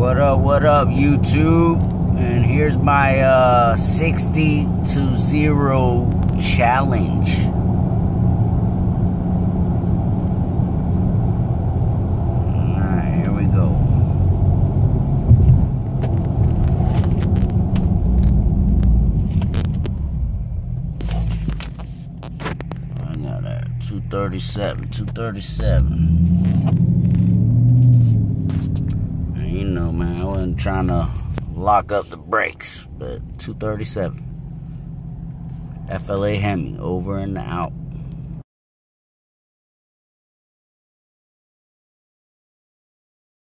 What up, YouTube? And here's my 60 to 0 challenge. Alright, here we go. I got that 237. You know, man, I wasn't trying to lock up the brakes, but 237. FLA Hemi, over and out.